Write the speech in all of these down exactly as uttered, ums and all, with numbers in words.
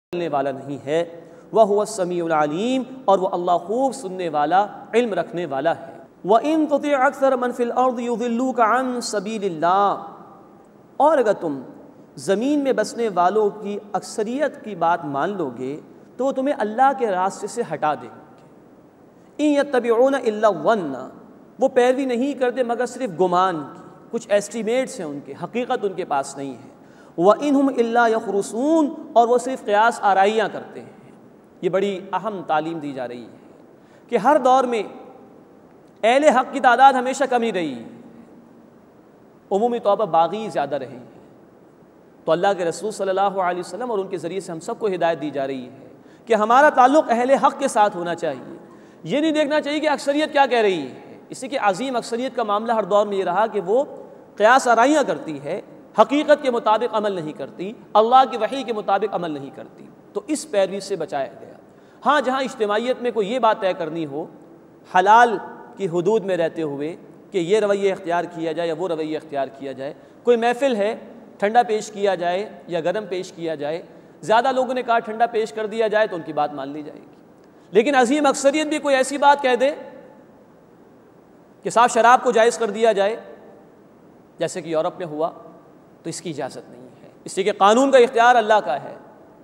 کرنے والا نہیں ہے، وَهُوَ السَّمِيعُ الْعَلِيمُ، اور وہ اللہ خوب سننے والا، علم رکھنے والا ہے۔ وَإِن تُطِعْ أَكْثَرَ مَن فِي الْأَرْضِ يُضِلُّوكَ عَن سَبِيلِ اللَّهِ، اور اگر تم زمین میں بسنے والوں کی اکثریت کی بات مان لو گے تو وہ تمہیں اللہ کے راستے سے ہٹا دیں گے۔ إِن يَتَّبِعُونَ إِلَّا الظَّنَّ، وہ پیروی نہیں کرتے مگر صرف گمان کی، کچھ ایسٹیمیٹس ہیں ان کے، حقیقت ان کے پاس نہیں ہے۔ وَإِنْهُمْ إِلَّا يَخْرُصُونَ، اور وہ صرف قیاس آرائیاں کرتے ہیں۔ یہ بڑی اہم تعلیم دی جا رہی ہے کہ ہر دور میں اہل حق کی تعداد ہمیشہ کم ہی رہی ہے، عمومی طور پر باغی زیادہ رہے ہیں۔ تو اللہ کے رسول صلی اللہ علیہ وسلم اور ان کے ذریعے سے ہم سب کو ہدایت دی جا رہی ہے کہ ہمارا تعلق اہل حق کے ساتھ ہونا چاہیے۔ یہ نہیں دیکھنا چاہیے کہ اکثریت کیا کہہ رہی ہے، اسی کہ عظیم اکثریت کا معاملہ ہر دور میں یہ رہا کہ وہ قیاس آرائیاں کرتی ہے، حقیقت کے مطابق عمل نہیں کرتی، اللہ کی وحی کے مطابق عمل نہیں کرتی، تو اس پیروی سے بچایا گیا۔ ہاں جہاں اجتماعیت میں کوئی یہ بات طے کرنی ہو حلال کی حدود میں رہتے ہوئے کہ یہ رویہ اختیار کیا جائے یا وہ رویہ اختیار کیا جائے، کوئی محفل ہے ٹھنڈا پیش کیا جائے یا گرم پیش کیا جائے، زیادہ لوگوں نے کہا ٹھنڈا پیش کر دیا جائے تو ان کی بات مان لی جائے گی، لیکن عظیم اکثریت بھی کوئی ایسی بات کہہ دے کہ صاحب شراب کو جائز کر دیا جائے جیسے کہ یورپ میں ہوا، تو اس کی اجازت نہیں ہے، اس لیے کہ قانون کا اختیار اللہ کا ہے۔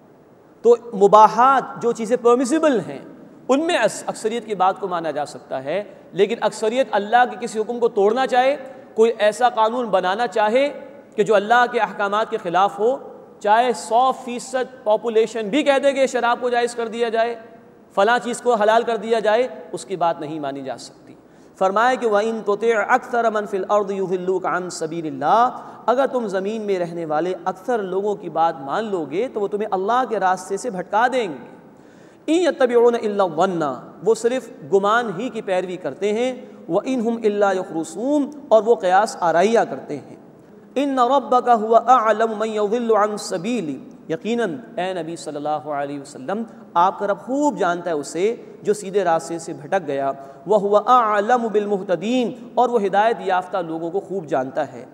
تو مباحات جو چیزیں پرمیسیبل ہیں ان میں اکثریت کی بات کو مانا جا سکتا ہے، لیکن اکثریت اللہ کے کسی حکم کو توڑنا چاہے، کوئی ایسا قانون بنانا چاہے کہ جو اللہ کے احکامات کے خلاف ہو، چاہے سو فیصد پاپولیشن بھی کہہ دے کہ شراب کو جائز کر دیا جائے، فلاں چیز کو حلال کر دیا جائے، اس کی بات نہیں مانی جا سکتی۔ فرمایا کہ وَإِن تُطِعْ أَكْثَرَ مَن فِي الْأَرْضِ يُضِلُّوكَ عَن سَبِيلِ اللَّهِ، اگر تم زمین میں رہنے والے اکثر لوگوں کی بات مان لو گے تو وہ تمہیں اللہ کے راستے سے بھٹکا دیں گے۔ إِن يَتَّبِعُونَ إِلَّا الظَّنَّ، وہ صرف گمان ہی کی پیروی کرتے ہیں۔ وَإِنْهُمْ إِلَّا يَخْرُصُونَ، اور وہ قیاس آرائیاں کرتے ہیں۔ إِنَّ رَبَّكَ هُوَ أَعْلَمُ مَن يَضِلُّ عَن سَبِيلِهِ، یقیناً اے نبی صلی اللہ علیہ وسلم آپ کا رب خوب جانتا ہے اسے جو سیدھے راستے سے بھٹک گیا۔ وَهُوَ أَعْلَمُ بِالْمُهْتَدِينَ، اور وہ ہدایت یافتہ لوگوں کو خوب جانتا ہے۔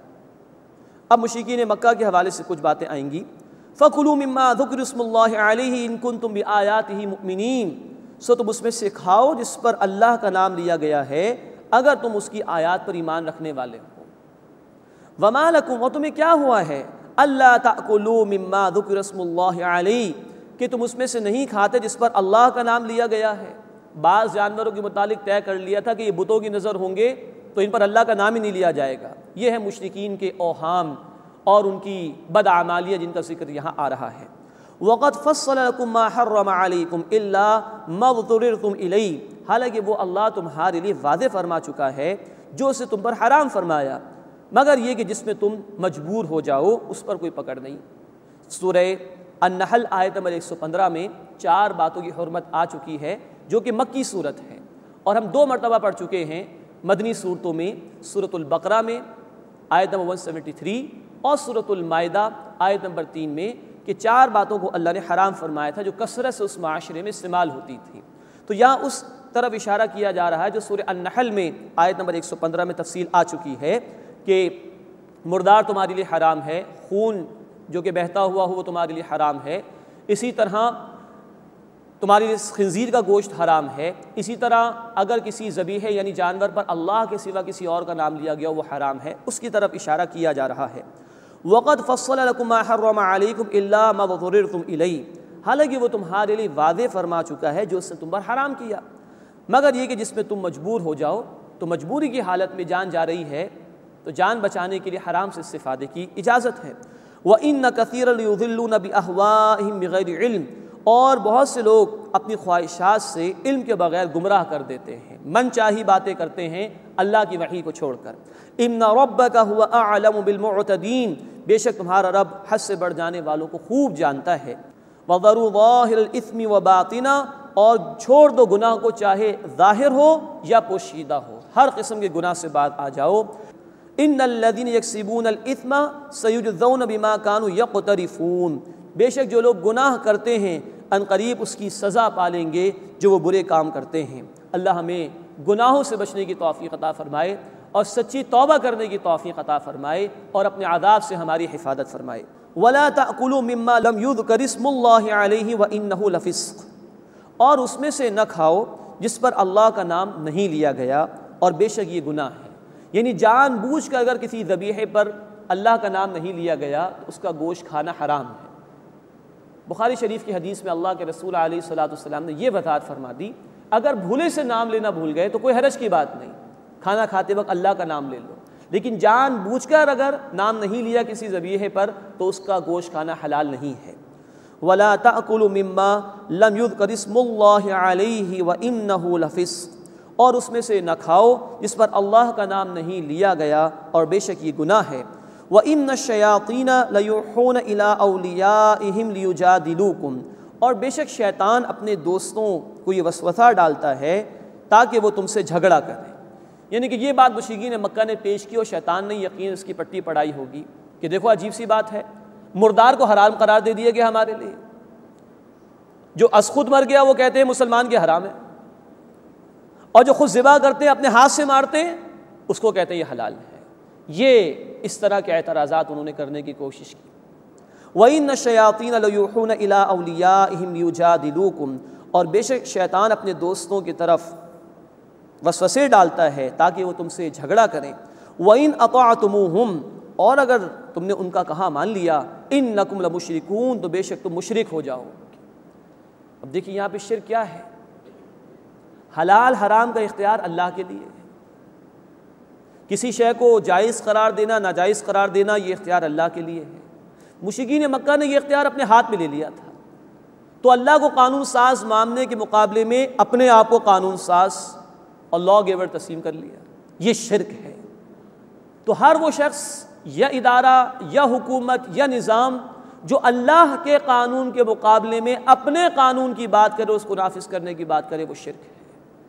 اب مشرکین مکہ کے حوالے سے کچھ باتیں آئیں گی۔ فَكُلُوا مِمَّا ذُكِرَ اسْمُ اللَّهِ عَلَيْهِ إِن كُنتُم بِآيَاتِهِ مُؤْمِنِينَ، سو تم اس میں سے کھاؤ جس پر اللہ کا نام لیا گیا ہے اگر تم اس کی آیات پر ایمان رکھنے والے ہو۔ وَمَا لَكُمْ، اور تمہیں کیا ہوا ہے، اللہ تأکلوا مما ذکر اسم اللہ علیہ، کہ تم اس میں سے نہیں کھاتے جس پر اللہ کا نام لیا گیا ہے۔ بعض جانوروں کے متعلق طے کر لیا تھا کہ یہ بتوں کی نظر ہوں گے تو ان پر اللہ کا نام ہی نہیں لیا جائے گا۔ یہ ہے مشرکین کے اوہام اور ان کی بدعمالیہ جن کا ذکر یہاں آ رہا ہے۔ وَقَدْ فَصَّلَ لَكُم مَّا حَرَّمَ عَلَيْكُمْ إِلَّا مَا اضْطُرِرْتُمْ إِلَيْهِ، حالانکہ وہ اللہ تمہارے لیے واضح فرما چکا ہے جو اسے تم پر حرام فرمایا، مگر یہ کہ جس میں تم مجبور ہو جاؤ اس پر کوئی پکڑ نہیں۔ سورہ النحل آیت نمبر ایک سو پندرہ میں چار باتوں کی حرمت آ چکی ہے جو کہ مکی صورت ہے، اور ہم دو مرتبہ پڑھ چکے ہیں مدنی صورتوں میں، سورۃ البقرہ میں آیت نمبر ایک سو تہتر اور سورۃ المائدہ آیت نمبر تین میں، کہ چار باتوں کو اللہ نے حرام فرمایا تھا جو کثرت سے اس معاشرے میں استعمال ہوتی تھی۔ تو یہاں اس طرف اشارہ کیا جا رہا ہے جو سورہ النحل میں آیت نمبر ایک سو پندرہ میں تفصیل آ چکی ہے کہ مردار تمہارے لیے حرام ہے، خون جو کہ بہتا ہوا ہو وہ تمہارے لیے حرام ہے، اسی طرح تمہارے لیے خنزیر کا گوشت حرام ہے، اسی طرح اگر کسی ذبیحے یعنی جانور پر اللہ کے سوا کسی اور کا نام لیا گیا وہ حرام ہے، اس کی طرف اشارہ کیا جا رہا ہے۔ وَقَدْ فَصَّلَ لَكُم مَّا حَرَّمَ عَلَيْكُمْ إِلَّا مَا اضْطُرِرْتُمْ إِلَيْهِ، حالانکہ وہ تمہارے لیے واضح فرما چکا ہے جو اس نے تم پر حرام کیا، مگر یہ کہ جس میں تم مجبور ہو جاؤ، تو مجبوری کی حالت میں جان جا رہی ہے تو جان بچانے کے لیے حرام سے استفادے کی اجازت ہے۔ وَإِنَّ كَثِيرًا لَيُضِلُّونَ بِأَهْوَائِهِمْ بِغَيْرِ عِلْمٍ، اور بہت سے لوگ اپنی خواہشات سے علم کے بغیر گمراہ کر دیتے ہیں، من چاہی باتیں کرتے ہیں اللہ کی وحی کو چھوڑ کر۔ إِنَّ رَبَّكَ هُوَ أَعْلَمُ بِالْمُعْتَدِينَ، بے شک تمہارا رب حد سے بڑھ جانے والوں کو خوب جانتا ہے۔ وَذَرُوا ظَاهِرَ الْإِثْمِ وَبَاطِنَهُ، اور چھوڑ دو گناہ کو چاہے ظاہر ہو یا پوشیدہ ہو، ہر قسم کے گناہ سے باز آ جاؤ۔ ان الذین یکسبون الاثم سیجزون بما کانوا یقترفون، بے شک جو لوگ گناہ کرتے ہیں ان قریب اس کی سزا پالیں گے جو وہ برے کام کرتے ہیں۔ اللہ ہمیں گناہوں سے بچنے کی توفیق عطا فرمائے اور سچی توبہ کرنے کی توفیق عطا فرمائے اور اپنے عذاب سے ہماری حفاظت فرمائے۔ وَلَا تَأْكُلُوا مِمَّا لَمْ يُذْكَرِ اسْمُ اللَّهِ عَلَيْهِ وَإِنَّهُ لَفِسْقٌ، اور اس میں سے نہ کھاؤ جس پر اللہ کا نام نہیں لیا گیا اور بے شک یہ گناہ ہے۔ یعنی جان بوجھ کر اگر کسی ذبیحے پر اللہ کا نام نہیں لیا گیا تو اس کا گوشت کھانا حرام ہے۔ بخاری شریف کی حدیث میں اللہ کے رسول علیہ الصلوۃ والسلام نے یہ وضاحت فرما دی، اگر بھولے سے نام لینا بھول گئے تو کوئی حرج کی بات نہیں، کھانا کھاتے وقت اللہ کا نام لے لو، لیکن جان بوجھ کر اگر نام نہیں لیا کسی ذبیحے پر تو اس کا گوشت کھانا حلال نہیں ہے۔ وَلَا تَأْكُلُوا مِمَّا لَمْ يُذْكَرِ اسْمُ اللَّهِ عَلَيْهِ وَإِنَّهُ لَفِسْقٌ، اور اس میں سے نہ کھاؤ جس پر اللہ کا نام نہیں لیا گیا اور بے شک یہ گناہ ہے۔ وَإِنَّ الشَّيَاطِينَ لَيُوحُونَ إِلَىٰ أَوْلِيَائِهِمْ لِيُجَادِلُوكُمْ، اور بے شک شیطان اپنے دوستوں کو یہ وسوسہ ڈالتا ہے تاکہ وہ تم سے جھگڑا کریں۔ یعنی کہ یہ بات مشرکین مکہ نے پیش کی اور شیطان نے یقین اس کی پٹی پڑھائی ہوگی کہ دیکھو عجیب سی بات ہے، مردار کو حرام قرار دے دیا گیا ہمارے لیے، جو از خود مر گیا وہ کہتے ہیں مسلمان کے حرام ہے، اور جو خود ذبح کرتے ہیں اپنے ہاتھ سے مارتے ہیں اس کو کہتے ہیں یہ حلال ہے۔ یہ اس طرح کے اعتراضات انہوں نے کرنے کی کوشش کی۔ وَإِنَّ الشَّيَاطِينَ لَيُوحُونَ إِلَىٰ أَوْلِيَائِهِمْ لِيُجَادِلُوكُمْ، اور بے شک شیطان اپنے دوستوں کی طرف وسوسے ڈالتا ہے تاکہ وہ تم سے جھگڑا کریں۔ وَإِنْ أَطَعْتُمُوهُمْ، اور اگر تم نے ان کا کہا مان لیا، إِنَّكُمْ لَمُشْرِكُونَ، تو بے شک تم مشرک ہو جاؤ۔ اب دیکھیے یہاں پہ شرک کیا ہے؟ حلال حرام کا اختیار اللہ کے لیے ہے، کسی شے کو جائز قرار دینا ناجائز قرار دینا یہ اختیار اللہ کے لیے ہے۔ مشرکین مکہ نے یہ اختیار اپنے ہاتھ میں لے لیا تھا، تو اللہ کو قانون ساز ماننے کے مقابلے میں اپنے آپ کو قانون ساز اور لا گیور تسلیم کر لیا، یہ شرک ہے۔ تو ہر وہ شخص یا ادارہ یا حکومت یا نظام جو اللہ کے قانون کے مقابلے میں اپنے قانون کی بات کرے، اس کو نافذ کرنے کی بات کرے، وہ شرک ہے۔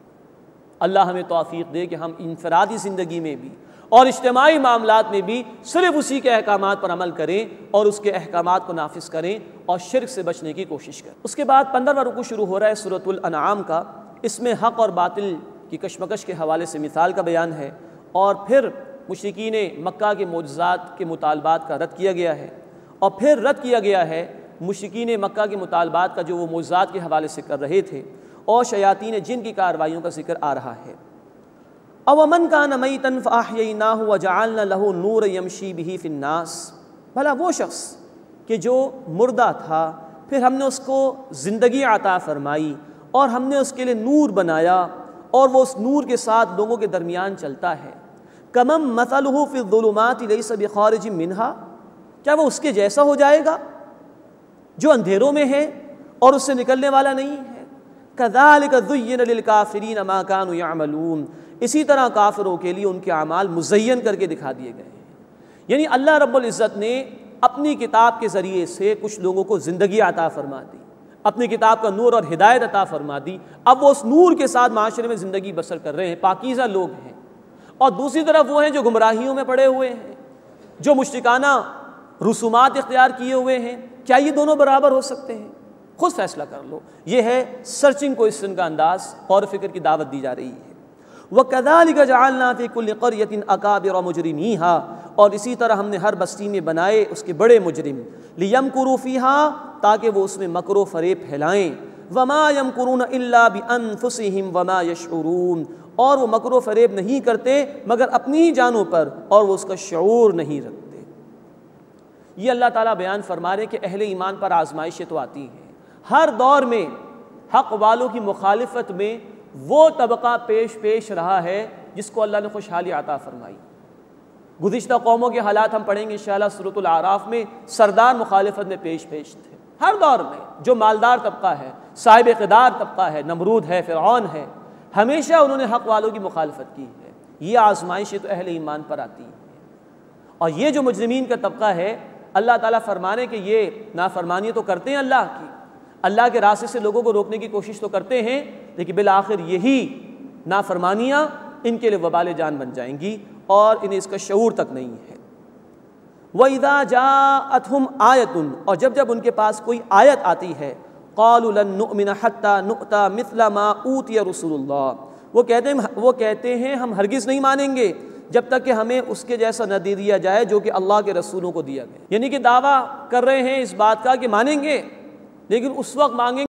اللہ ہمیں توفیق دے کہ ہم انفرادی زندگی میں بھی اور اجتماعی معاملات میں بھی صرف اسی کے احکامات پر عمل کریں اور اس کے احکامات کو نافذ کریں اور شرک سے بچنے کی کوشش کریں۔ اس کے بعد پندرہواں رکوع شروع ہو رہا ہے سورۃ الانعام کا، اس میں حق اور باطل کی کشمکش کے حوالے سے مثال کا بیان ہے، اور پھر مشرکین مکہ کے معجزات کے مطالبات کا رد کیا گیا ہے، اور پھر رد کیا گیا ہے مشرکین مکہ کے مطالبات کا جو وہ معجزات کے حوالے سے کر رہے تھے، اور شیاطین جن کی کارروائیوں کا ذکر آ رہا ہے۔ أَوَمَنْ كَانَ مَيْتًا فَأَحْيَيْنَاهُ وَجَعَلْنَا لَهُ نُورًا يَمْشِي بِهِ فِي النَّاسِ، بھلا وہ شخص کہ جو مردہ تھا پھر ہم نے اس کو زندگی عطا فرمائی اور ہم نے اس کے لیے نور بنایا اور وہ اس نور کے ساتھ لوگوں کے درمیان چلتا ہے۔ كَمَنْ مَثَلُهُ فِي الظُّلُمَاتِ لَيْسَ بِخَارِجٍ مِّنْهَا، کیا وہ اس کے جیسا ہو جائے گا جو اندھیروں میں ہے اور اس سے نکلنے والا نہیں ہے؟ كَذَلِكَ زُيِّنَ لِلْكَافِرِينَ مَا كَانُوا يَعْمَلُونَ، اسی طرح کافروں کے لیے ان کے اعمال مزین کر کے دکھا دیے گئے ہیں۔ یعنی اللہ رب العزت نے اپنی کتاب کے ذریعے سے کچھ لوگوں کو زندگی عطا فرما دی، اپنی کتاب کا نور اور ہدایت عطا فرما دی، اب وہ اس نور کے ساتھ معاشرے میں زندگی بسر کر رہے ہیں، پاکیزہ لوگ ہیں، اور دوسری طرف وہ ہیں جو گمراہیوں میں پڑے ہوئے ہیں، جو مشرکانہ رسومات اختیار کیے ہوئے ہیں۔ کیا یہ دونوں برابر ہو سکتے ہیں؟ خود فیصلہ کر لو۔ یہ ہے سرچنگ کوئسچن کا انداز، غور و فکر کی دعوت دی جا رہی ہے۔ وَكَذَلِكَ جَعَلْنَا فِي كُلِّ قَرْيَةٍ أَكَابِرَ مُجْرِمِيهَا، اور اسی طرح ہم نے ہر بستی میں بنائے اس کے بڑے مجرم، لِيَمْكُرُوا فِيهَا، تاکہ وہ اس میں مکر و فریب پھیلائیں، وَمَا يَمْكُرُونَ إِلَّا بِأَنفُسِهِمْ وَمَا يَشْعُرُونَ، اور وہ مکر و فریب نہیں کرتے مگر اپنی ہی جانوں پر، اور وہ اس کا شعور نہیں رکھتے۔ یہ اللہ تعالیٰ بیان فرما رہے کہ اہل ایمان پر آزمائشیں تو آتی ہیں، ہر دور میں حق والوں کی مخالفت میں وہ طبقہ پیش پیش رہا ہے جس کو اللہ نے خوشحالی عطا فرمائی۔ گزشتہ قوموں کے حالات ہم پڑھیں گے انشاءاللہ سورۃ الاعراف میں، سردار مخالفت میں پیش پیش تھے ہر دور میں، جو مالدار طبقہ ہے، صاحب اقتدار طبقہ ہے، نمرود ہے، فرعون ہے، ہمیشہ انہوں نے حق والوں کی مخالفت کی ہے۔ یہ آزمائشیں تو اہل ایمان پر آتی ہیں، اور یہ جو مجرمین کا طبقہ ہے، اللہ تعالیٰ فرمانے کہ یہ نافرمانی تو کرتے ہیں اللہ کی، اللہ کے راستے سے لوگوں کو روکنے کی کوشش تو کرتے ہیں، لیکن بالآخر یہی نافرمانیاں ان کے لیے وبال جان بن جائیں گی اور انہیں اس کا شعور تک نہیں ہے۔ وَإِذَا جَاءَتْهُمْ آیَةٌ، اور جب جب ان کے پاس کوئی آیت آتی ہے، قَالُوا لَن نُؤْمِنَ حَتَّى نُؤْتَى مِثْلَ مَا أُوتِيَ رُسُولُ اللَّهِ، وہ کہتے ہیں وہ کہتے ہیں ہم ہرگز نہیں مانیں گے جب تک کہ ہمیں اس کے جیسا نہ دے دیا جائے جو کہ اللہ کے رسولوں کو دیا گیا. یعنی کہ دعویٰ کر رہے ہیں اس بات کا کہ مانیں گے، لیکن اس وقت مانگیں